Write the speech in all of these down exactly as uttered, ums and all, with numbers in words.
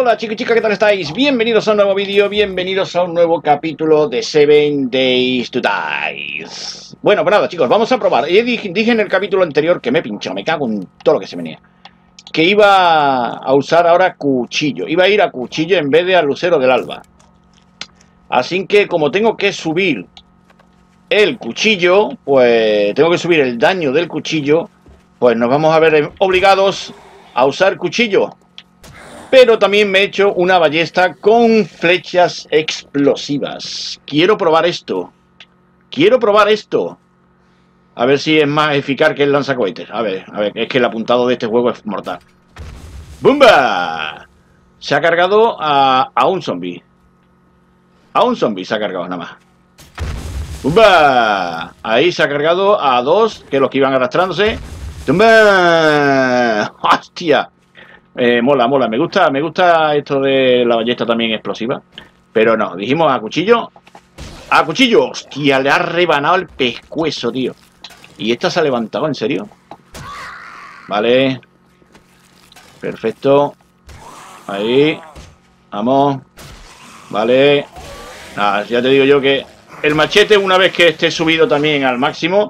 Hola chicos y chicas, ¿qué tal estáis? Bienvenidos a un nuevo vídeo, bienvenidos a un nuevo capítulo de Seven Days to Die. Bueno, pues nada chicos, vamos a probar. Yo dije, dije en el capítulo anterior que me pinchó, me cago en todo lo que se venía, que iba a usar ahora cuchillo, iba a ir a cuchillo en vez de al lucero del alba. Así que como tengo que subir el cuchillo, pues tengo que subir el daño del cuchillo, pues nos vamos a ver obligados a usar cuchillo. Pero también me he hecho una ballesta con flechas explosivas. Quiero probar esto. Quiero probar esto. A ver si es más eficaz que el lanzacohetes. A ver, a ver, es que el apuntado de este juego es mortal. ¡Bumba! Se ha cargado a, a un zombie. A un zombie se ha cargado nada más. ¡Bumba! Ahí se ha cargado a dos, que los que iban arrastrándose. ¡Bumba! ¡Hostia! Eh, mola, mola, me gusta, me gusta esto de la ballesta también explosiva. Pero no, dijimos a cuchillo. ¡A cuchillo! Hostia, le ha rebanado el pescuezo, tío. ¿Y esta se ha levantado, en serio? Vale. Perfecto. Ahí. Vamos. Vale. Nada, ya te digo yo que el machete, una vez que esté subido también al máximo,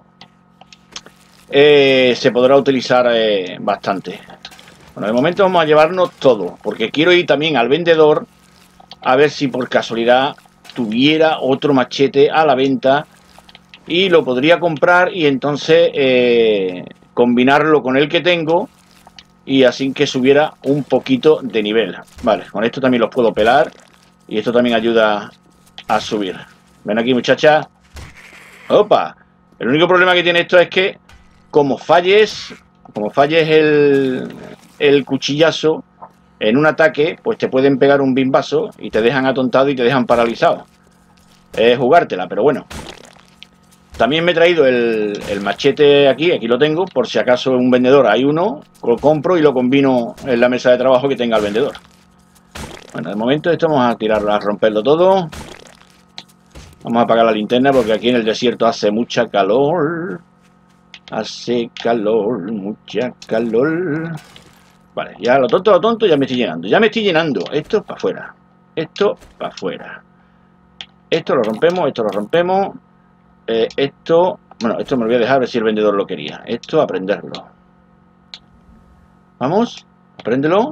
eh, se podrá utilizar eh, bastante. Bueno, de momento vamos a llevarnos todo, porque quiero ir también al vendedor a ver si por casualidad tuviera otro machete a la venta y lo podría comprar y entonces eh, combinarlo con el que tengo y así que subiera un poquito de nivel. Vale, con esto también los puedo pelar y esto también ayuda a subir. Ven aquí, muchacha. ¡Opa! El único problema que tiene esto es que como falles, como falles el... el cuchillazo en un ataque, pues te pueden pegar un bimbazo y te dejan atontado y te dejan paralizado. Es jugártela, pero bueno. También me he traído el, el machete aquí, aquí lo tengo, por si acaso en un vendedor hay uno, lo compro y lo combino en la mesa de trabajo que tenga el vendedor. Bueno, de momento esto vamos a tirarlo, a romperlo todo. Vamos a apagar la linterna porque aquí en el desierto hace mucha calor. Hace calor, mucha calor. Vale, ya lo tonto, lo tonto, ya me estoy llenando. Ya me estoy llenando. Esto para afuera. Esto para afuera. Esto lo rompemos, esto lo rompemos. Eh, esto... Bueno, esto me lo voy a dejar a ver si el vendedor lo quería. Esto, aprenderlo. Vamos, apréndelo.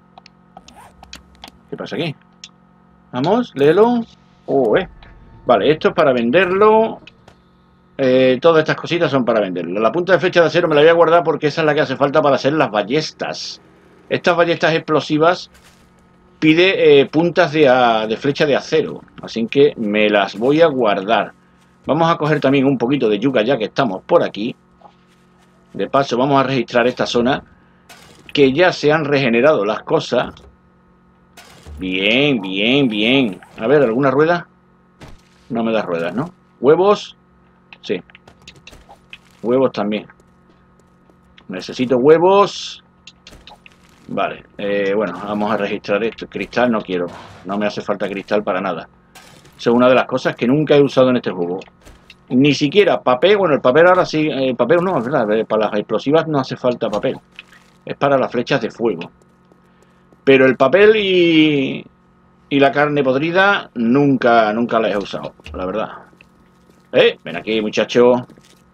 ¿Qué pasa aquí? Vamos, léelo. Oh, eh. Vale, esto es para venderlo. Eh, todas estas cositas son para venderlo. La punta de flecha de acero me la voy a guardar porque esa es la que hace falta para hacer las ballestas. Estas ballestas explosivas pide eh, puntas de, a, de flecha de acero, así que me las voy a guardar. Vamos a coger también un poquito de yuca ya que estamos por aquí. De paso vamos a registrar esta zona, que ya se han regenerado las cosas. Bien, bien, bien. A ver, ¿alguna rueda? No me da ruedas, ¿no? ¿Huevos? Sí. Huevos también. Necesito huevos. Vale, eh, bueno, vamos a registrar esto. Cristal no quiero, no me hace falta cristal para nada. Eso es una de las cosas que nunca he usado en este juego. Ni siquiera papel, bueno, el papel ahora sí, el eh, papel no, ¿verdad? Para las explosivas no hace falta papel. Es para las flechas de fuego. Pero el papel y, y la carne podrida nunca, nunca las he usado, la verdad. Eh, ven aquí, muchacho.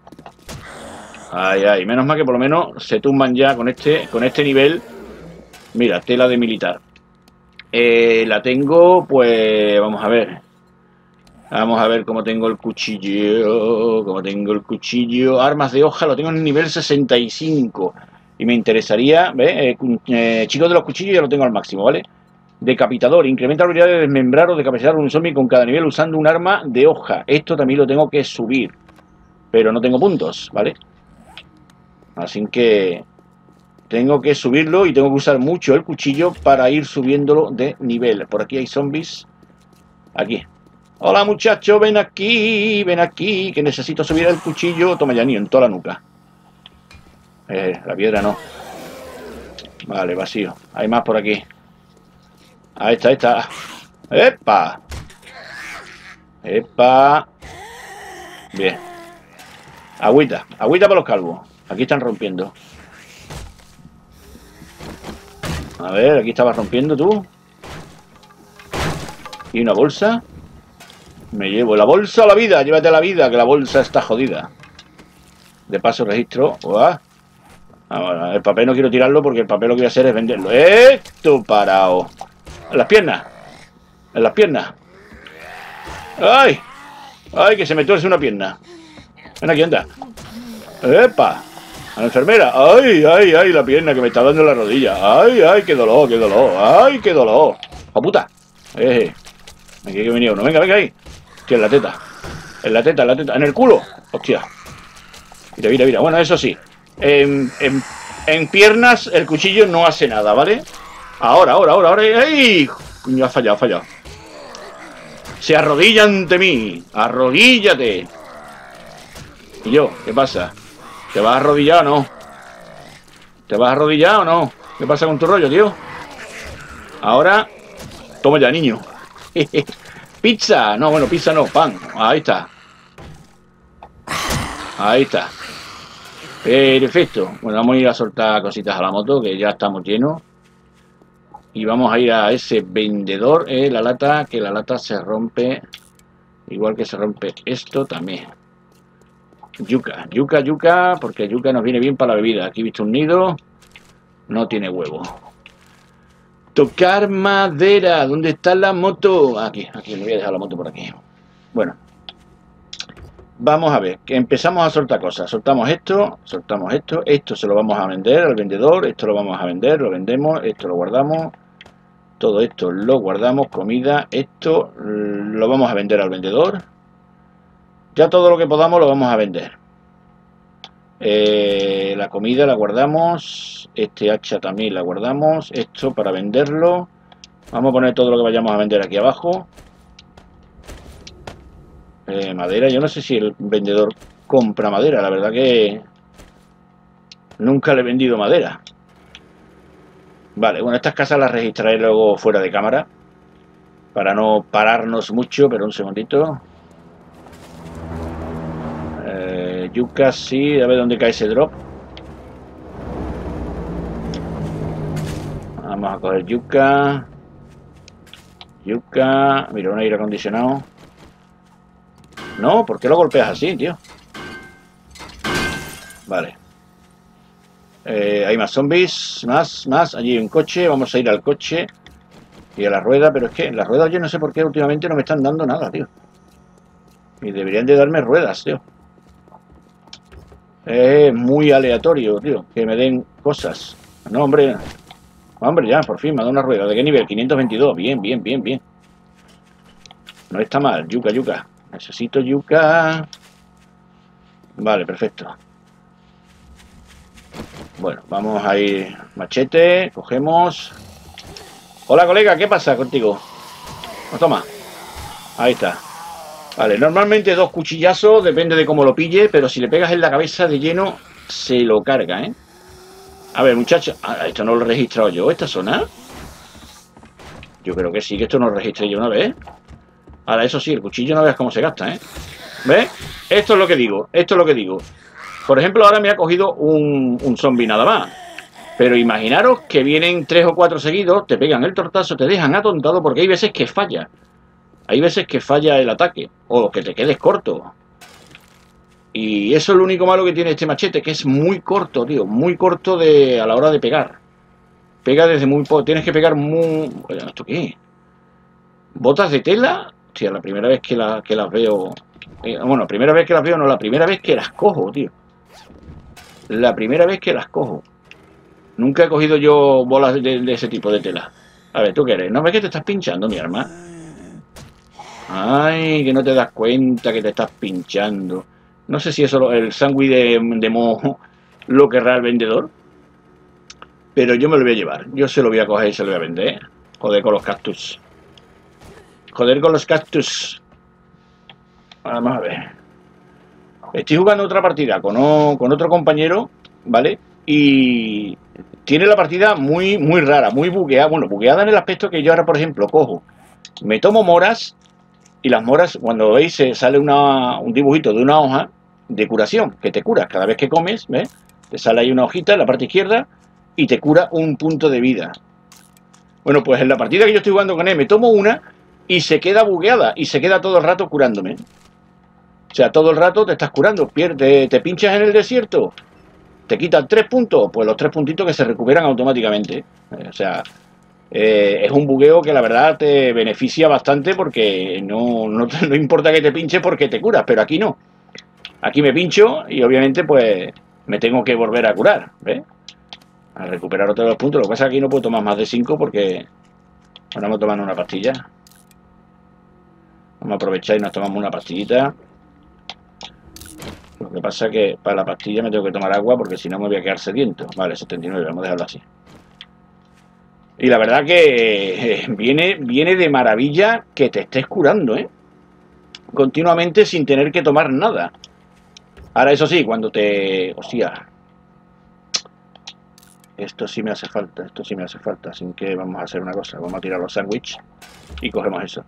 Ay, ay, menos mal que por lo menos se tumban ya con este, con este nivel. Mira, tela de militar. Eh, la tengo, pues, vamos a ver. Vamos a ver cómo tengo el cuchillo. Cómo tengo el cuchillo. Armas de hoja, lo tengo en el nivel sesenta y cinco. Y me interesaría, ¿ves? Eh, eh, chicos de los cuchillos ya lo tengo al máximo, ¿vale? Decapitador, incrementa la habilidad de desmembrar o decapitar a un zombie con cada nivel usando un arma de hoja. Esto también lo tengo que subir. Pero no tengo puntos, ¿vale? Así que... tengo que subirlo y tengo que usar mucho el cuchillo para ir subiéndolo de nivel. Por aquí hay zombies. Aquí. Hola muchacho, ven aquí, ven aquí, que necesito subir el cuchillo. Toma ya, ni en toda la nuca. Eh, la piedra no. Vale, vacío. Hay más por aquí. Ahí está, ahí está. ¡Epa! ¡Epa! Bien. Agüita, agüita para los calvos. Aquí están rompiendo. A ver, aquí estabas rompiendo tú. Y una bolsa. Me llevo la bolsa a la vida. Llévate la vida, que la bolsa está jodida. De paso registro. ¡Uah! Ah, el papel no quiero tirarlo porque el papel lo que voy a hacer es venderlo. ¡Esto parado! En las piernas. En las piernas. ¡Ay! ¡Ay, que se me tuerce una pierna! Ven aquí, anda. ¡Epa! A la enfermera. ¡Ay, ay, ay! La pierna que me está dando en la rodilla. ¡Ay, ay! ¡Qué dolor, qué dolor! ¡Ay, qué dolor! ¡Oh, puta! ¡Eh! Aquí hay que venir uno. Venga, venga ahí. Hostia, en la teta. En la teta, en la teta. En el culo. Hostia. Mira, mira, mira. Bueno, eso sí. En, en, en piernas el cuchillo no hace nada, ¿vale? Ahora, ahora, ahora, ahora. ¡Ay! Coño, ha fallado, ha fallado. Se arrodilla ante mí. Arrodíllate. ¿Y yo? ¿Qué pasa? ¿Te vas a arrodillar o no? ¿Te vas a arrodillar o no? ¿Qué pasa con tu rollo, tío? Ahora, toma ya, niño. Pizza. No, bueno, pizza no, pan. Ahí está. Ahí está. Perfecto. Bueno, vamos a ir a soltar cositas a la moto, que ya estamos llenos. Y vamos a ir a ese vendedor. Eh, la lata, que la lata se rompe. Igual que se rompe esto también. Yuca, yuca, yuca, porque yuca nos viene bien para la bebida. Aquí he visto un nido. No tiene huevo. Tocar madera. ¿Dónde está la moto? Aquí, aquí, le voy a dejar la moto por aquí. Bueno. Vamos a ver, que empezamos a soltar cosas. Soltamos esto, soltamos esto. Esto se lo vamos a vender al vendedor. Esto lo vamos a vender, lo vendemos. Esto lo guardamos. Todo esto lo guardamos. Comida. Esto lo vamos a vender al vendedor. Ya todo lo que podamos lo vamos a vender. Eh, la comida la guardamos. Este hacha también la guardamos. Esto para venderlo. Vamos a poner todo lo que vayamos a vender aquí abajo. Eh, madera. Yo no sé si el vendedor compra madera. La verdad que nunca le he vendido madera. Vale, bueno, estas casas las registraré luego fuera de cámara. Para no pararnos mucho, pero un segundito. Yuca, sí, a ver dónde cae ese drop. Vamos a coger yuca. Yuca. Mira, un aire acondicionado. No, ¿por qué lo golpeas así, tío? Vale. Eh, hay más zombies. Más, más. Allí hay un coche. Vamos a ir al coche. Y a la rueda, pero es que las ruedas yo no sé por qué últimamente no me están dando nada, tío. Y deberían de darme ruedas, tío. Es muy aleatorio, tío, que me den cosas. No, hombre. Hombre, ya, por fin me ha dado una rueda. ¿De qué nivel? quinientos veintidós. Bien, bien, bien, bien. No está mal. Yuca, yuca. Necesito yuca. Vale, perfecto. Bueno, vamos a ir. Machete. Cogemos. Hola, colega. ¿Qué pasa contigo? No, toma. Ahí está. Vale, normalmente dos cuchillazos, depende de cómo lo pille, pero si le pegas en la cabeza de lleno, se lo carga, ¿eh? A ver, muchachos, ah, esto no lo he registrado yo, esta zona. Yo creo que sí, que esto no lo registré yo una vez. Ahora, eso sí, el cuchillo no veas cómo se gasta, ¿eh? ¿Ves? Esto es lo que digo, esto es lo que digo. Por ejemplo, ahora me ha cogido un, un zombie nada más. Pero imaginaros que vienen tres o cuatro seguidos, te pegan el tortazo, te dejan atontado, porque hay veces que falla. Hay veces que falla el ataque, o que te quedes corto. Y eso es lo único malo que tiene este machete, que es muy corto, tío. Muy corto de a la hora de pegar. Pega desde muy poco. Tienes que pegar muy... ¿Esto qué? ¿Botas de tela? Hostia, la primera vez que, la, que las veo... Eh, bueno, la primera vez que las veo, no, la primera vez que las cojo, tío. La primera vez que las cojo. Nunca he cogido yo bolas de, de ese tipo de tela. A ver, ¿tú qué eres? ¿No ves que te estás pinchando, mi arma? Ay, que no te das cuenta que te estás pinchando. No sé si eso el sándwich de, de moho lo querrá el vendedor. Pero yo me lo voy a llevar. Yo se lo voy a coger y se lo voy a vender. Joder con los cactus. Joder con los cactus. Vamos a ver. Estoy jugando otra partida con, o, con otro compañero, ¿vale? Y tiene la partida muy, muy rara, muy bugueada. Bueno, bugueada en el aspecto que yo ahora, por ejemplo, cojo. Me tomo moras. Y las moras, cuando veis, se sale una, un dibujito de una hoja de curación, que te curas cada vez que comes, ¿ves? Te sale ahí una hojita en la parte izquierda y te cura un punto de vida. Bueno, pues en la partida que yo estoy jugando con él, me tomo una y se queda bugueada y se queda todo el rato curándome. O sea, todo el rato te estás curando, pierde, te pinchas en el desierto, te quitan tres puntos, pues los tres puntitos que se recuperan automáticamente. O sea, eh, es un bugueo que la verdad te beneficia bastante porque no, no, no importa que te pinches porque te curas, pero aquí no. Aquí me pincho y obviamente pues me tengo que volver a curar, ¿ves? A recuperar otros los puntos. Lo que pasa es que aquí no puedo tomar más de cinco porque... Bueno, vamos a tomar una pastilla. Vamos a aprovechar y nos tomamos una pastillita. Lo que pasa es que para la pastilla me tengo que tomar agua porque si no me voy a quedar sediento. Vale, setenta y nueve, vamos a dejarlo así. Y la verdad que eh, viene, viene de maravilla que te estés curando, ¿eh? Continuamente sin tener que tomar nada. Ahora eso sí, cuando te... Hostia. Esto sí me hace falta, esto sí me hace falta. Así que vamos a hacer una cosa. Vamos a tirar los sándwiches y cogemos eso.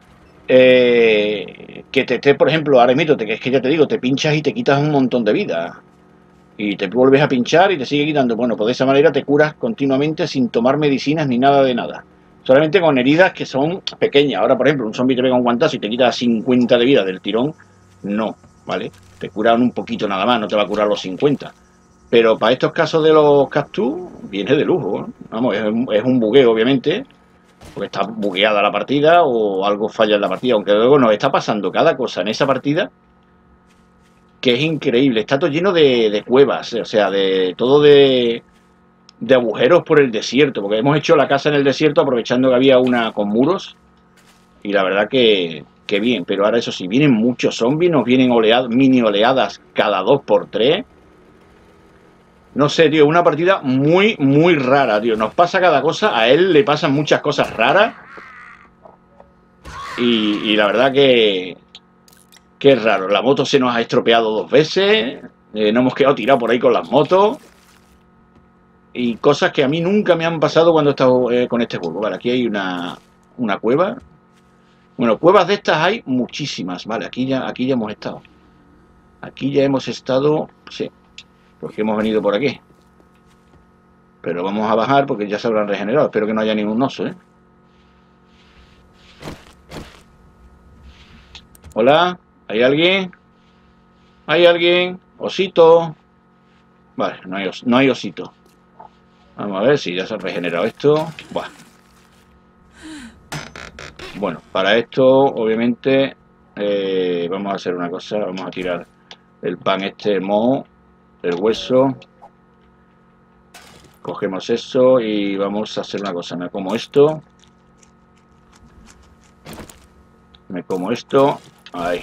Eh, que te esté, por ejemplo, ahora mismo, que es que ya te digo, te pinchas y te quitas un montón de vida y te vuelves a pinchar y te sigue quitando. Bueno, pues de esa manera te curas continuamente sin tomar medicinas ni nada de nada, solamente con heridas que son pequeñas. Ahora, por ejemplo, un zombie te pega un guantazo y te quita cincuenta de vida del tirón, no, ¿vale? Te curan un poquito nada más, no te va a curar los cincuenta, pero para estos casos de los cactus viene de lujo, ¿eh? Vamos, es un, es un bugueo obviamente, porque está bugueada la partida o algo falla en la partida, aunque luego nos está pasando cada cosa en esa partida que es increíble. Está todo lleno de, de cuevas, o sea, de todo de, de agujeros por el desierto, porque hemos hecho la casa en el desierto aprovechando que había una con muros y la verdad que, que bien, pero ahora eso sí, vienen muchos zombies, nos vienen oleadas, mini oleadas cada dos por tres. No sé, tío, una partida muy, muy rara, tío. Nos pasa cada cosa, a él le pasan muchas cosas raras. Y, y la verdad que, que es raro. La moto se nos ha estropeado dos veces. Eh, nos hemos quedado tirados por ahí con las motos. Y cosas que a mí nunca me han pasado cuando he estado eh, con este juego. Vale, aquí hay una, una cueva. Bueno, cuevas de estas hay muchísimas. Vale, aquí ya, aquí ya hemos estado. Aquí ya hemos estado, sí, porque hemos venido por aquí. Pero vamos a bajar porque ya se habrán regenerado. Espero que no haya ningún oso, ¿eh? Hola, ¿hay alguien? ¿Hay alguien? ¿Osito? Vale, no hay, os no hay osito. Vamos a ver si ya se ha regenerado esto. Buah. Bueno, para esto, obviamente, eh, vamos a hacer una cosa. Vamos a tirar el pan este moho, el hueso. Cogemos eso y vamos a hacer una cosa. Me como esto. Me como esto. Ahí.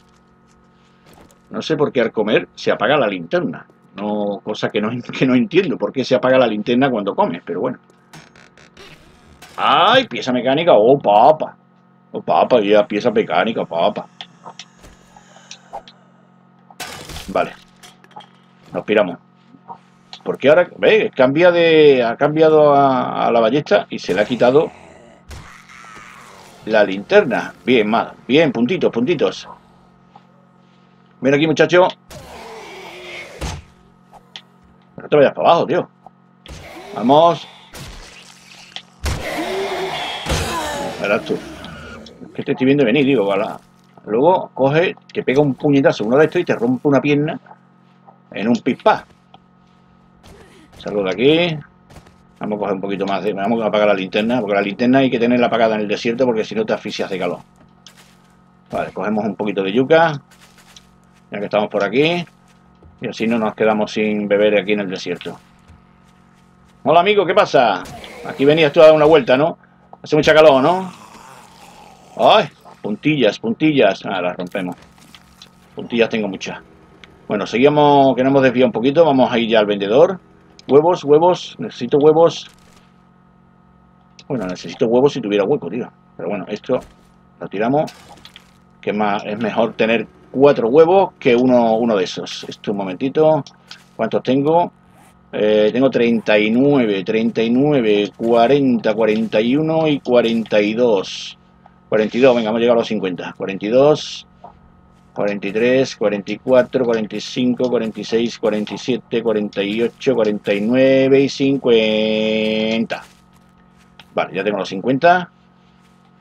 No sé por qué al comer se apaga la linterna. No, cosa que no, que no entiendo por qué se apaga la linterna cuando comes, pero bueno. ¡Ay! Pieza mecánica. ¡Oh, papa! ¡Oh, papa! Ya, pieza mecánica, papa. Vale. Nos piramos. Porque ahora, ¿ves? Cambia de, ha cambiado a, a la ballesta y se le ha quitado la linterna. Bien, mal. Bien, puntitos, puntitos. Mira aquí, muchacho. No te vayas para abajo, tío. Vamos. Verás tú. Es que te estoy viendo venir, digo, ¿vale? Luego coge, te pega un puñetazo uno de estos y te rompe una pierna en un pispá. Salgo de aquí. Vamos a coger un poquito más de... Vamos a apagar la linterna, porque la linterna hay que tenerla apagada en el desierto porque si no te asfixias de calor. Vale, cogemos un poquito de yuca, ya que estamos por aquí, y así no nos quedamos sin beber aquí en el desierto. Hola, amigo, ¿qué pasa? Aquí venías tú a dar una vuelta, ¿no? Hace mucha calor, ¿no? ¡Ay! Puntillas, puntillas. Ah, las rompemos. Puntillas tengo muchas. Bueno, seguimos, que nos hemos desviado un poquito. Vamos a ir ya al vendedor. Huevos, huevos. Necesito huevos. Bueno, necesito huevos si tuviera hueco, tío. Pero bueno, esto lo tiramos. Que más, es mejor tener cuatro huevos que uno, uno de esos. Esto un momentito. ¿Cuántos tengo? Eh, tengo treinta y nueve, treinta y nueve, cuarenta, cuarenta y uno y cuarenta y dos. cuarenta y dos, venga, hemos llegado a los cincuenta. cuarenta y dos, cuarenta y tres, cuarenta y cuatro, cuarenta y cinco, cuarenta y seis, cuarenta y siete, cuarenta y ocho, cuarenta y nueve y cincuenta. Vale, ya tengo los cincuenta.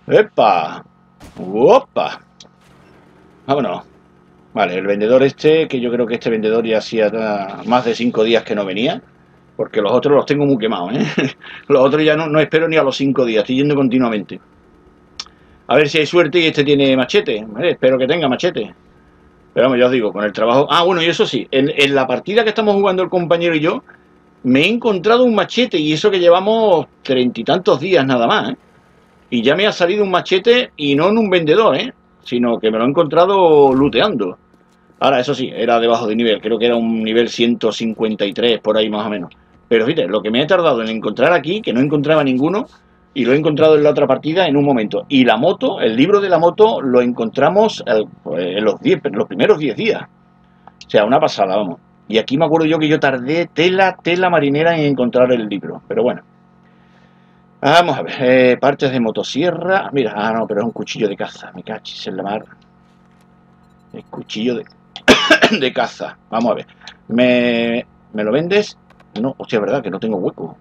¡Epa! ¡Opa! Vámonos. Vale, el vendedor este, que yo creo que este vendedor ya hacía más de cinco días que no venía, porque los otros los tengo muy quemados, ¿eh? Los otros ya no, no espero ni a los cinco días, estoy yendo continuamente. A ver si hay suerte y este tiene machete, ¿vale? Espero que tenga machete. Pero vamos, ya os digo, con el trabajo... Ah, bueno, y eso sí, en, en la partida que estamos jugando el compañero y yo, me he encontrado un machete, y eso que llevamos treinta y tantos días nada más, ¿eh? Y ya me ha salido un machete, y no en un vendedor, ¿eh? Sino que me lo he encontrado looteando. Ahora, eso sí, era debajo de nivel, creo que era un nivel ciento cincuenta y tres, por ahí más o menos. Pero fíjate, lo que me he tardado en encontrar aquí, que no encontraba ninguno, y lo he encontrado en la otra partida en un momento. Y la moto, el libro de la moto, lo encontramos el, en los, diez, los primeros diez días. O sea, una pasada, vamos. Y aquí me acuerdo yo que yo tardé tela, tela marinera en encontrar el libro. Pero bueno. Vamos a ver, eh, partes de motosierra. Mira, ah, no, pero es un cuchillo de caza. Me cachis en la mar. El cuchillo de... de caza. Vamos a ver. ¿Me, ¿Me lo vendes? No, hostia, es verdad que no tengo hueco.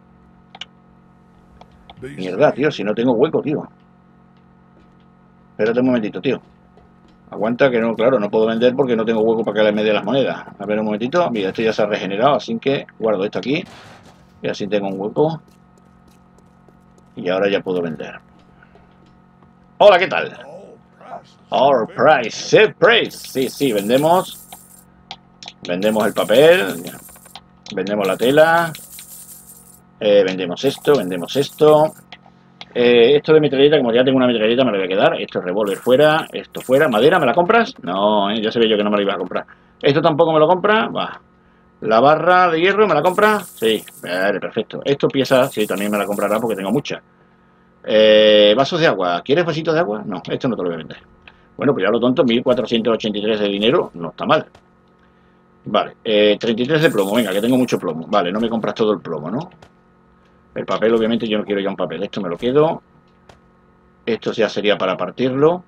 Mierda, tío, si no tengo hueco, tío. Espérate un momentito, tío. Aguanta que no, claro, no puedo vender porque no tengo hueco para que le me dé las monedas. A ver un momentito. Mira, esto ya se ha regenerado, así que guardo esto aquí. Y así tengo un hueco. Y ahora ya puedo vender. Hola, ¿qué tal? All price, set price. Sí, sí, vendemos. Vendemos el papel. Vendemos la tela. Eh, vendemos esto, vendemos esto. Eh, esto de metralleta, como ya tengo una metralleta, me lo voy a quedar. Esto es revólver fuera, esto fuera. ¿Madera me la compras? No, eh, ya sabía yo que no me la iba a comprar. Esto tampoco me lo compra. Va. La barra de hierro, ¿me la compra? Sí, vale, perfecto. Esto pieza, sí, también me la comprará porque tengo muchas. Eh, vasos de agua. ¿Quieres vasitos de agua? No, esto no te lo voy a vender. Bueno, pues ya lo tonto, mil cuatrocientos ochenta y tres de dinero, no está mal. Vale, eh, treinta y tres de plomo, venga, que tengo mucho plomo. Vale, no me compras todo el plomo, ¿no? El papel, obviamente, yo no quiero ya un papel. Esto me lo quedo. Esto ya sería para partirlo.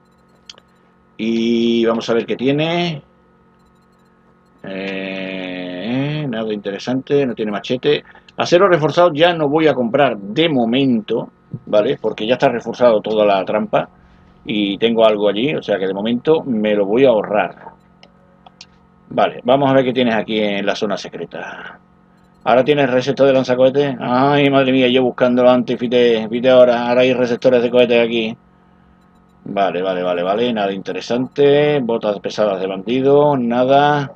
Y vamos a ver qué tiene. Eh, nada interesante, no tiene machete. Acero reforzado ya no voy a comprar de momento, ¿vale? Porque ya está reforzado toda la trampa. Y tengo algo allí, o sea que de momento me lo voy a ahorrar. Vale, vamos a ver qué tienes aquí en la zona secreta. Ahora tienes receptor de lanzacohetes. Ay, madre mía, yo buscándolo antes, fíjate, fíjate ahora, ahora hay receptores de cohetes aquí. Vale, vale, vale, vale, nada interesante. Botas pesadas de bandido, nada.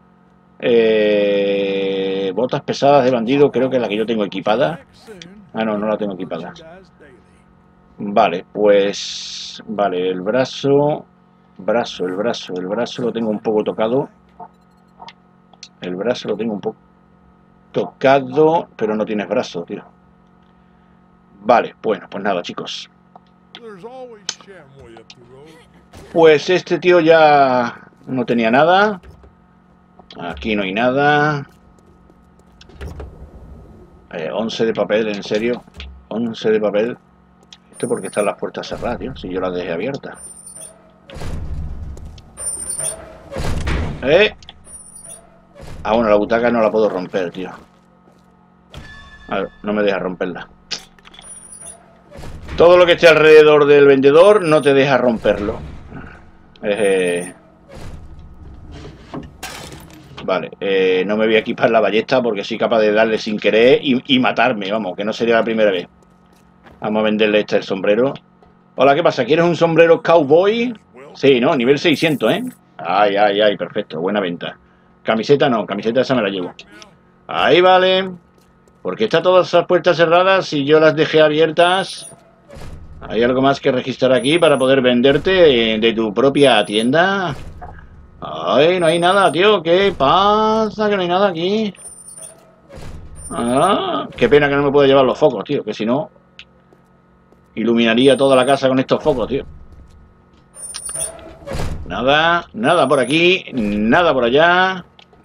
Eh, botas pesadas de bandido, creo que es la que yo tengo equipada. Ah, no, no la tengo equipada. Vale, pues... Vale, el brazo... Brazo, el brazo, el brazo lo tengo un poco tocado. El brazo lo tengo un poco tocado, pero no tienes brazo, tío. Vale, bueno, pues nada, chicos. Pues este tío ya no tenía nada. Aquí no hay nada. Eh, once de papel, en serio. once de papel. Esto porque están las puertas cerradas, tío. Si yo las dejé abiertas. ¿Eh? Ah, bueno, la butaca no la puedo romper, tío. A ver, no me deja romperla. Todo lo que esté alrededor del vendedor no te deja romperlo. Eh... Vale, eh, no me voy a equipar la ballesta porque soy capaz de darle sin querer y, y matarme, vamos, que no sería la primera vez. Vamos a venderle este el sombrero. Hola, ¿qué pasa? ¿Quieres un sombrero cowboy? Sí, ¿no? Nivel seiscientos, ¿eh? Ay, ay, ay, perfecto, buena venta. Camiseta no, camiseta esa me la llevo. Ahí vale. ¿Por qué están todas esas puertas cerradas si yo las dejé abiertas? ¿Hay algo más que registrar aquí para poder venderte de, de tu propia tienda? Ay, no hay nada, tío. ¿Qué pasa? Que no hay nada aquí. Ah, qué pena que no me puedo llevar los focos, tío. Que si no, iluminaría toda la casa con estos focos, tío. Nada, nada por aquí, nada por allá.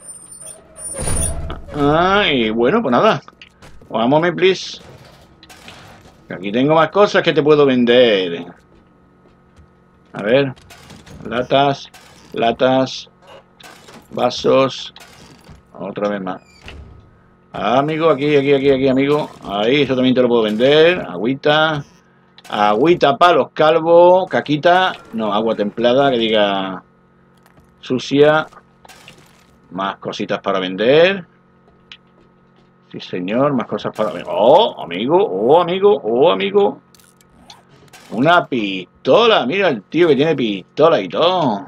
Ah, y bueno, pues nada. One moment, please. Aquí tengo más cosas que te puedo vender. A ver. Latas, latas, vasos. Otra vez más. Ah, amigo, aquí, aquí, aquí, aquí, amigo. Ahí, eso también te lo puedo vender. Agüita. Agüita para los calvos, caquita, no, agua templada, que diga sucia. Más cositas para vender. Sí, señor, más cosas para vender. Oh, amigo, oh, amigo, oh, amigo. Una pistola, mira el tío que tiene pistola y todo.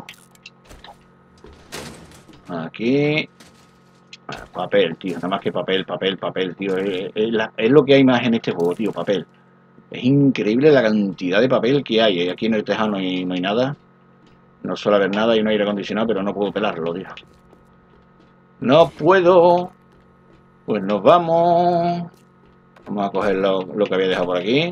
Aquí. Bueno, papel, tío, nada más que papel, papel, papel, tío. Es, es, la, es lo que hay más en este juego, tío, papel. Es increíble la cantidad de papel que hay. Aquí en el tejado no hay, no hay nada. No suele haber nada y no hay aire acondicionado, pero no puedo pelarlo, tío. No puedo. Pues nos vamos. Vamos a coger lo, lo que había dejado por aquí.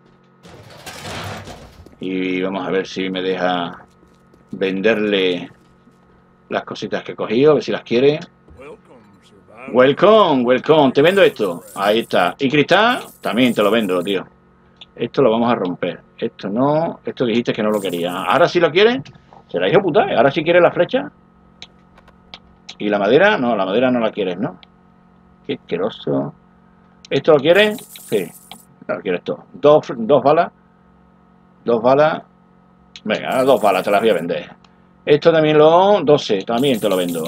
Y vamos a ver si me deja venderle las cositas que he cogido, a ver si las quiere. Welcome, welcome. Te vendo esto. Ahí está. Y cristal, también te lo vendo, tío. Esto lo vamos a romper. Esto no. Esto dijiste que no lo quería. ¿Ahora sí lo quieres? ¿Será hijo puta? ¿Ahora sí quieres la flecha? ¿Y la madera? No, la madera no la quieres, ¿no? Qué asqueroso. ¿Esto lo quieres? Sí. No lo quieres todo. Dos, dos balas. Dos balas. Venga, dos balas te las voy a vender. Esto también lo... doce, también te lo vendo.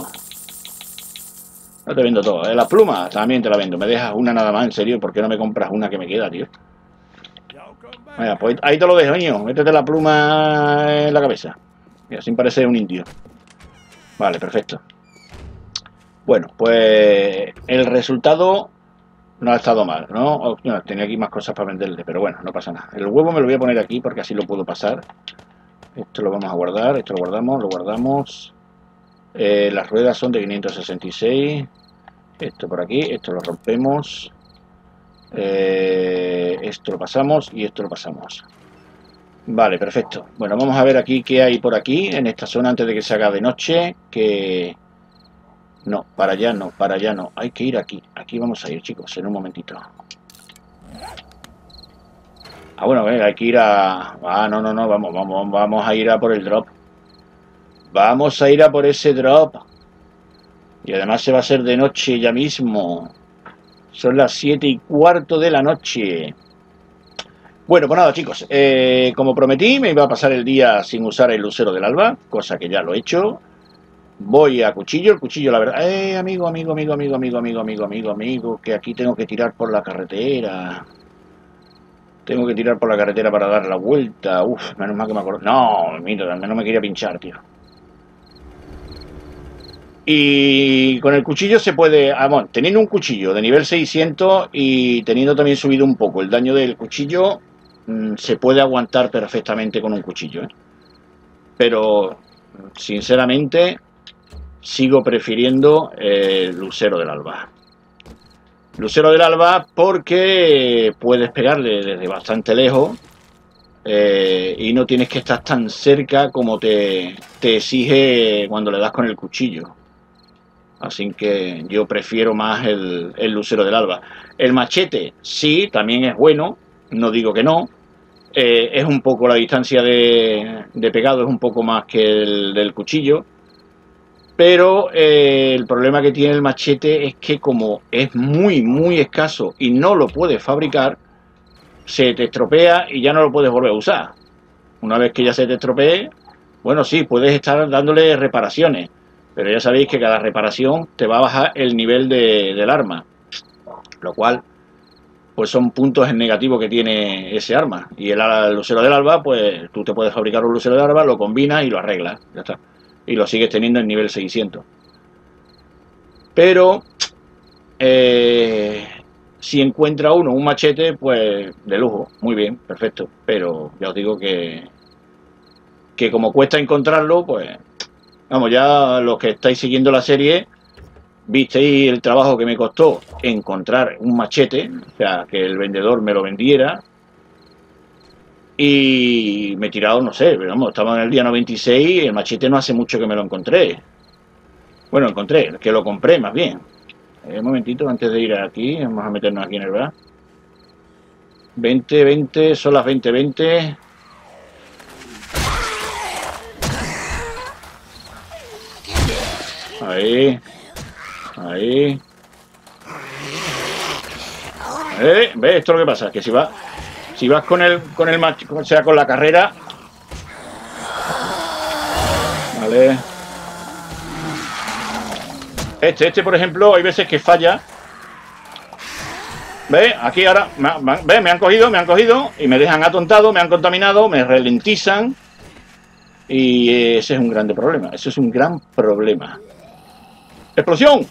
No te vendo todo. ¿Eh? La pluma también te la vendo. Me dejas una nada más, en serio. ¿Por qué no me compras una que me queda, tío? Venga, pues ahí te lo dejo, niño. Métete la pluma en la cabeza. Y así parece un indio. Vale, perfecto. Bueno, pues el resultado no ha estado mal, ¿no? Oh, no, tenía aquí más cosas para venderle, pero bueno, no pasa nada. El huevo me lo voy a poner aquí porque así lo puedo pasar. Esto lo vamos a guardar, esto lo guardamos, lo guardamos. Eh, las ruedas son de quinientos sesenta y seis. Esto por aquí, esto lo rompemos. Eh, esto lo pasamos y esto lo pasamos. Vale, perfecto. Bueno, vamos a ver aquí qué hay por aquí, en esta zona, antes de que se haga de noche. Que... No, para allá no, para allá no. Hay que ir aquí. Aquí vamos a ir, chicos, en un momentito. Ah, bueno, venga, hay que ir a... Ah, no, no, no, vamos, vamos, vamos a ir a por el drop. Vamos a ir a por ese drop. Y además se va a hacer de noche ya mismo. Son las siete y cuarto de la noche. Bueno, pues nada, chicos. Eh, como prometí, me iba a pasar el día sin usar el lucero del alba, cosa que ya lo he hecho. Voy a cuchillo, el cuchillo, la verdad... Eh, amigo, amigo, amigo, amigo, amigo, amigo, amigo, amigo, amigo, que aquí tengo que tirar por la carretera. Tengo que tirar por la carretera para dar la vuelta. Uf, menos mal que me acuerdo. No, mira, no me quería pinchar, tío. Y con el cuchillo se puede... Ah, bueno, teniendo un cuchillo de nivel seiscientos y teniendo también subido un poco el daño del cuchillo, mmm, se puede aguantar perfectamente con un cuchillo, ¿eh? Pero, sinceramente... sigo prefiriendo el lucero del alba. Lucero del alba porque puedes pegarle desde bastante lejos eh, y no tienes que estar tan cerca como te, te exige cuando le das con el cuchillo. Así que yo prefiero más el, el lucero del alba. El machete sí, también es bueno, no digo que no. Eh, es un poco la distancia de, de pegado, es un poco más que el del cuchillo. Pero eh, el problema que tiene el machete es que como es muy, muy escaso y no lo puedes fabricar, se te estropea y ya no lo puedes volver a usar. Una vez que ya se te estropee, bueno, sí, puedes estar dándole reparaciones, pero ya sabéis que cada reparación te va a bajar el nivel de, del arma, lo cual, pues son puntos en negativo que tiene ese arma. Y el, el lucero del alba, pues tú te puedes fabricar un lucero del alba, lo combinas y lo arreglas, ya está. Y lo sigues teniendo en nivel seiscientos. Pero eh, si encuentra uno un machete, pues de lujo, muy bien, perfecto. Pero ya os digo que que como cuesta encontrarlo, pues vamos, ya los que estáis siguiendo la serie visteis el trabajo que me costó encontrar un machete, o sea, que el vendedor me lo vendiera. Y me he tirado, no sé, pero vamos, estamos en el día noventa y seis y el machete no hace mucho que me lo encontré. Bueno, encontré, que lo compré más bien. Eh, un momentito, antes de ir aquí, vamos a meternos aquí en el bar. veinte, veinte, son las veinte, veinte. Ahí. Ahí. Eh, ¿ves? Esto es lo que pasa, que si va... Si vas con el, con el match, o sea, con la carrera. Vale. Este, este, por ejemplo, hay veces que falla. ¿Ve? Aquí ahora, ¿ve? Me han cogido, me han cogido y me dejan atontado, me han contaminado, me ralentizan. Y ese es un grande problema. Eso es un gran problema. ¡Explosión!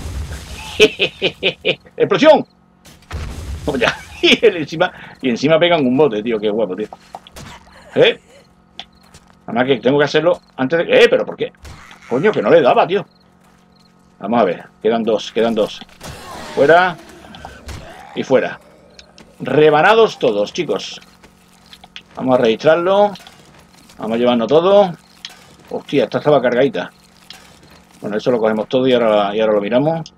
¡Explosión! Oh, ya. Y encima, y encima pegan un bote, tío. Qué guapo, tío. ¿Eh? Además que tengo que hacerlo antes de... ¡Eh! ¿Pero por qué? Coño, que no le daba, tío. Vamos a ver. Quedan dos, quedan dos. Fuera. Y fuera. Rebanados todos, chicos. Vamos a registrarlo. Vamos a llevarnos todo. Hostia, esta estaba cargadita. Bueno, eso lo cogemos todo y ahora, y ahora lo miramos.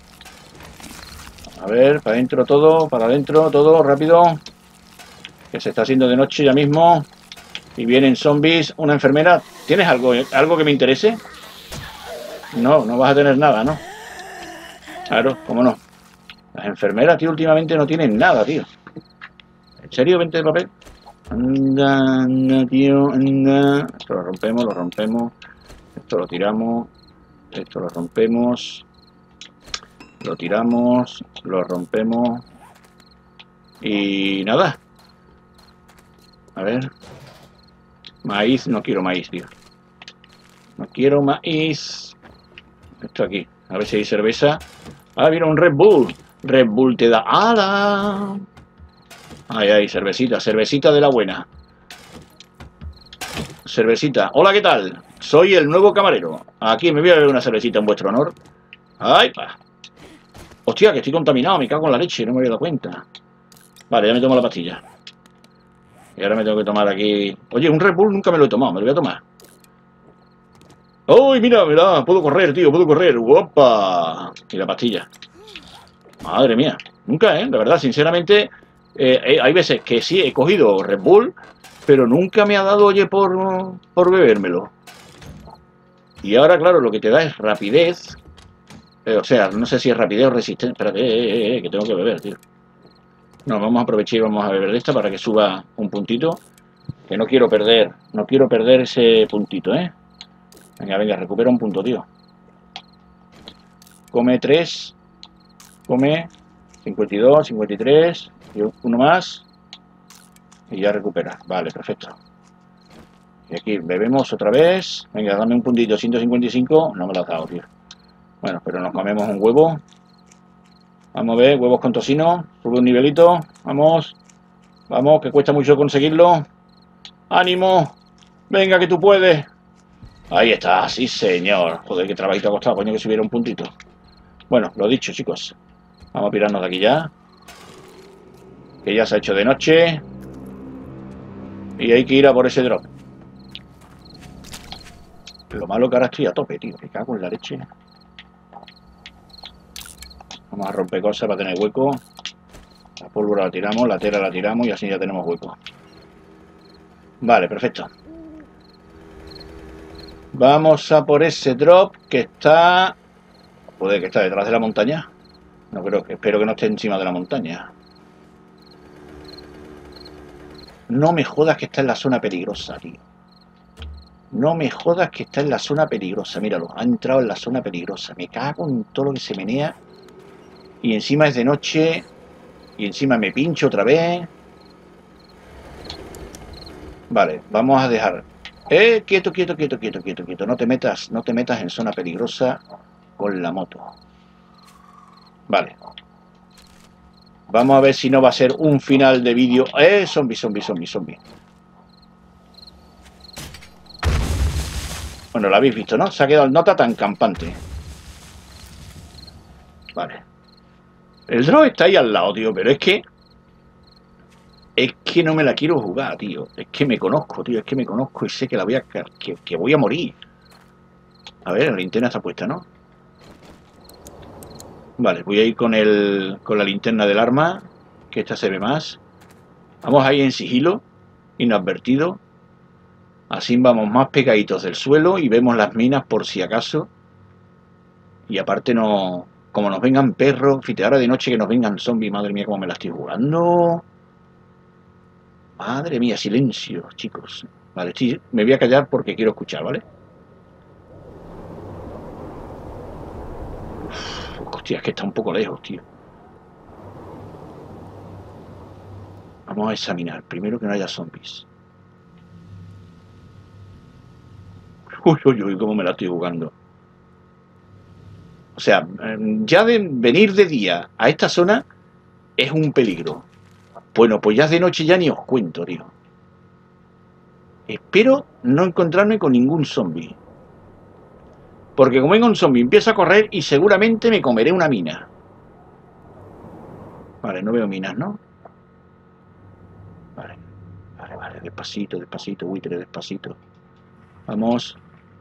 A ver, para adentro todo, para adentro todo, rápido. Que se está haciendo de noche ya mismo. Y vienen zombies. Una enfermera. ¿Tienes algo, algo que me interese? No, no vas a tener nada, ¿no? Claro, cómo no. Las enfermeras, tío, últimamente no tienen nada, tío. ¿En serio, veinte de papel? Anda, anda, tío, anda. Esto lo rompemos, lo rompemos. Esto lo tiramos. Esto lo rompemos. Lo tiramos. Lo rompemos. Y nada. A ver. Maíz, no quiero maíz, tío. No quiero maíz. Esto aquí. A ver si hay cerveza. Ah, mira, un Red Bull. Red Bull te da ala. Ay, ay, cervecita, cervecita de la buena. Cervecita. Hola, ¿qué tal? Soy el nuevo camarero. Aquí me voy a beber una cervecita en vuestro honor. Ay, pa. Hostia, que estoy contaminado, me cago en la leche, no me había dado cuenta. Vale, ya me tomo la pastilla. Y ahora me tengo que tomar aquí... Oye, un Red Bull nunca me lo he tomado, me lo voy a tomar. ¡Uy, mira, mira! Puedo correr, tío, puedo correr. ¡Opa! Y la pastilla. Madre mía. Nunca, ¿eh? De verdad, sinceramente, eh, eh, hay veces que sí he cogido Red Bull, pero nunca me ha dado, oye, por, por bebérmelo. Y ahora, claro, lo que te da es rapidez. Eh, o sea, no sé si es rapidez o resistencia. Espérate, eh, eh, eh, que tengo que beber, tío. No, vamos a aprovechar y vamos a beber de esta para que suba un puntito. Que no quiero perder, no quiero perder ese puntito, ¿eh? Venga, venga, recupera un punto, tío. Come tres. Come cincuenta y dos, cincuenta y tres. Y uno más. Y ya recupera. Vale, perfecto. Y aquí bebemos otra vez. Venga, dame un puntito, ciento cincuenta y cinco. No me lo has dado, tío. Bueno, pero nos comemos un huevo. Vamos a ver, huevos con tocino. Sube un nivelito. Vamos. Vamos, que cuesta mucho conseguirlo. ¡Ánimo! Venga, que tú puedes. Ahí está, sí señor. Joder, qué trabajito ha costado, coño, que subiera un puntito. Bueno, lo dicho, chicos. Vamos a pirarnos de aquí ya. Que ya se ha hecho de noche. Y hay que ir a por ese drop. Lo malo que ahora estoy a tope, tío. Me cago en la leche. Vamos a romper cosas para tener hueco. La pólvora la tiramos, la tela la tiramos y así ya tenemos hueco. Vale, perfecto. Vamos a por ese drop que está... Joder, que está detrás de la montaña. No creo que... Espero que no esté encima de la montaña. No me jodas que está en la zona peligrosa, tío. No me jodas que está en la zona peligrosa. Míralo, ha entrado en la zona peligrosa. Me cago en todo lo que se menea. Y encima es de noche. Y encima me pincho otra vez. Vale, vamos a dejar... Eh, quieto, quieto, quieto, quieto, quieto, quieto. No te metas, no te metas en zona peligrosa con la moto. Vale. Vamos a ver si no va a ser un final de vídeo. Eh, zombie, zombie, zombie, zombie. Bueno, lo habéis visto, ¿no? Se ha quedado el nota tan campante. Vale. El drone está ahí al lado, tío, pero es que... Es que no me la quiero jugar, tío. Es que me conozco, tío. Es que me conozco y sé que la voy a... Que, que voy a morir. A ver, la linterna está puesta, ¿no? Vale, voy a ir con el... Con la linterna del arma. Que esta se ve más. Vamos ahí en sigilo. Inadvertido. Así vamos más pegaditos del suelo y vemos las minas por si acaso. Y aparte no... Como nos vengan perros, fíjate, ahora de noche que nos vengan zombies, madre mía, cómo me la estoy jugando. Madre mía, silencio, chicos. Vale, sí, me voy a callar porque quiero escuchar, ¿vale? Uf, hostia, es que está un poco lejos, tío. Vamos a examinar. Primero que no haya zombies. Uy, uy, uy, cómo me la estoy jugando. O sea, ya de venir de día a esta zona es un peligro. Bueno, pues ya de noche ya ni os cuento, tío. Espero no encontrarme con ningún zombie. Porque como venga un zombie, empiezo a correr y seguramente me comeré una mina. Vale, no veo minas, ¿no? Vale, vale, vale, despacito, despacito, buitre, despacito. Vamos.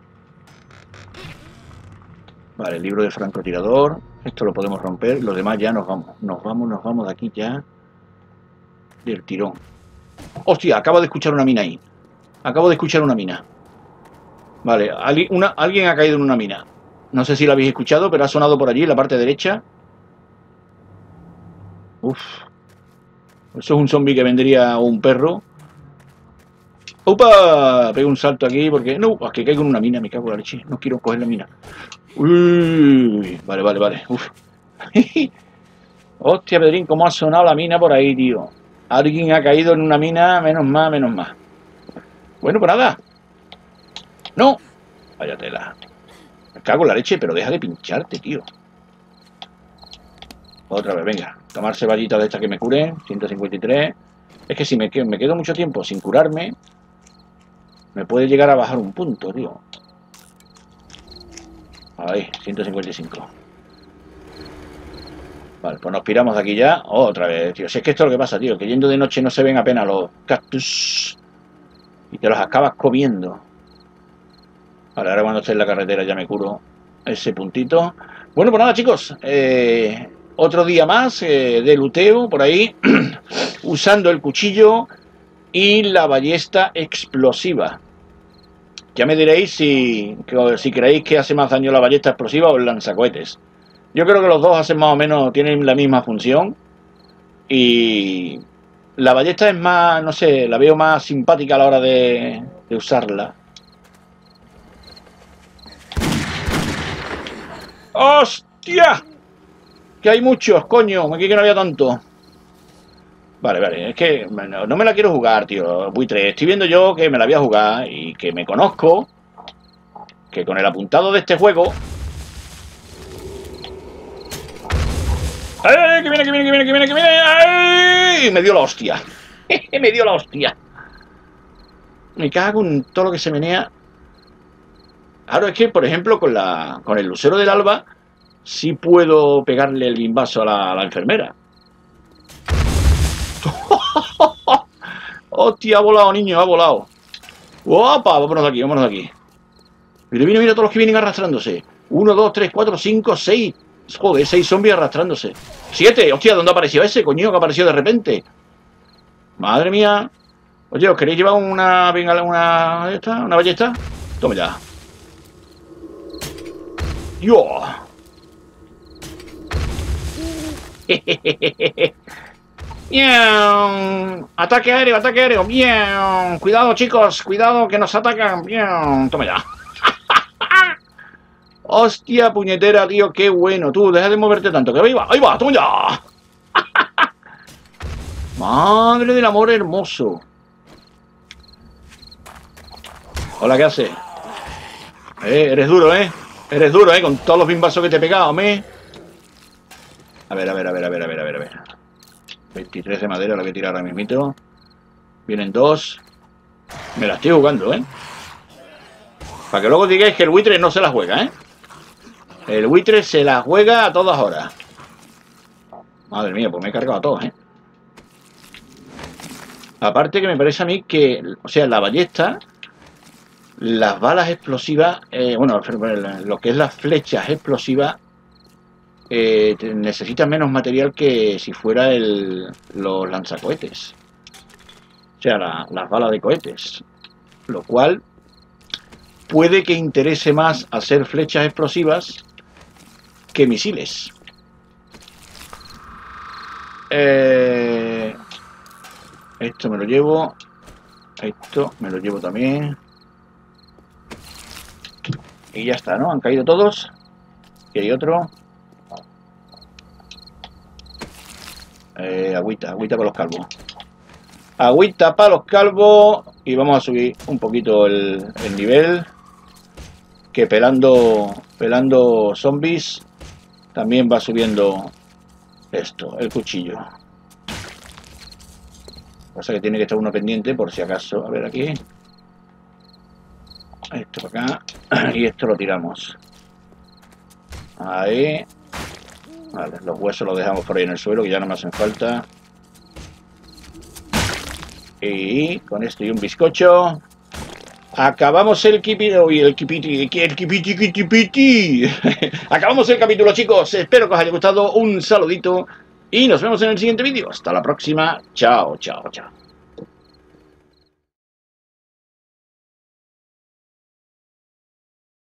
Vale, el libro de francotirador. Esto lo podemos romper. Los demás ya nos vamos. Nos vamos, nos vamos de aquí ya. Del tirón. Hostia, acabo de escuchar una mina ahí. Acabo de escuchar una mina. Vale, alguien, una, alguien ha caído en una mina. No sé si la habéis escuchado, pero ha sonado por allí, en la parte derecha. Uf. Eso es un zombie que vendría o un perro. ¡Opa! Pego un salto aquí porque... No, es que caigo en una mina, me cago en la leche. No quiero coger la mina. Uy, vale, vale, vale. Uf. Hostia, Pedrín, cómo ha sonado la mina por ahí, tío. Alguien ha caído en una mina, menos más, menos más. Bueno, pues nada. No. Vaya tela. Me cago en la leche, pero deja de pincharte, tío. Otra vez, venga. Tomar ceballitas de estas que me curen. ciento cincuenta y tres. Es que si me quedo, me quedo mucho tiempo sin curarme, me puede llegar a bajar un punto, tío. Ahí, ciento cincuenta y cinco. Vale, pues nos piramos de aquí ya. Oh, otra vez, tío. Si es que esto es lo que pasa, tío. Que yendo de noche no se ven apenas los cactus. Y te los acabas comiendo. Vale, ahora cuando esté en la carretera ya me curo ese puntito. Bueno, pues nada, chicos. Eh, otro día más eh, de luteo por ahí. Usando el cuchillo y la ballesta explosiva. Ya me diréis si, si creéis que hace más daño la ballesta explosiva o el lanzacohetes. Yo creo que los dos hacen más o menos, tienen la misma función. Y la ballesta es más, no sé, la veo más simpática a la hora de, de usarla. ¡Hostia! Que hay muchos, coño, aquí que no había tanto. Vale, vale, es que no, no me la quiero jugar, tío, buitre. Estoy viendo yo que me la voy a jugar y que me conozco, que con el apuntado de este juego... ¡Ay, que viene, que viene, que viene, que viene, que viene! ¡Ay! Me dio la hostia. Me dio la hostia. Me cago en todo lo que se menea. Claro, es que, por ejemplo, con la con el lucero del alba, sí puedo pegarle el bimbazo a la, a la enfermera. Hostia, ha volado, niño, ha volado. ¡Opa! Vámonos de aquí, vámonos de aquí. Mira, mira, mira todos los que vienen arrastrándose. Uno, dos, tres, cuatro, cinco, seis. Joder, seis zombies arrastrándose. Siete. Hostia, ¿dónde apareció ese, coño? Que apareció de repente. Madre mía. Oye, ¿os queréis llevar una... Venga, una... ¿Esta? ¿Una ballesta? Toma ya. ¡Yo! Bien. Ataque aéreo, ataque aéreo. Bien. Cuidado, chicos. Cuidado que nos atacan. Bien. Toma ya. Hostia puñetera, tío. Qué bueno. Tú, deja de moverte tanto. Que ahí va. Ahí va. Toma ya. Madre del amor hermoso. Hola, ¿qué haces? Eh, eres duro, ¿eh? Eres duro, ¿eh? Con todos los bimbazos que te he pegado, ¿me? A ver, a ver, a ver, a ver, a ver, a ver, a ver. veintitrés de madera la voy a tirar ahora mismito. Vienen dos. Me la estoy jugando, ¿eh? Para que luego digáis que el buitre no se la juega, ¿eh? El buitre se la juega a todas horas. Madre mía, pues me he cargado a todos, ¿eh? Aparte que me parece a mí que, o sea, la ballesta, las balas explosivas, eh, bueno, lo que es las flechas explosivas, eh, necesitan menos material que si fuera el, los lanzacohetes. O sea, la, las balas de cohetes. Lo cual puede que interese más hacer flechas explosivas que misiles. Eh... Esto me lo llevo. Esto me lo llevo también. Y ya está, ¿no? Han caído todos. Y hay otro. Eh, agüita, agüita para los calvos. Agüita para los calvos. Y vamos a subir un poquito el, el nivel. Que pelando, pelando zombies también va subiendo esto, el cuchillo. Pasa que tiene que estar uno pendiente por si acaso. A ver aquí. Esto para acá. Y esto lo tiramos. Ahí. Vale, los huesos los dejamos por ahí en el suelo, que ya no me hacen falta. Y con esto y un bizcocho acabamos el kipito y el kipiti, el kipiti, kipiti, kipiti. Acabamos el capítulo, chicos. Espero que os haya gustado. Un saludito y nos vemos en el siguiente vídeo. Hasta la próxima. Chao, chao, chao.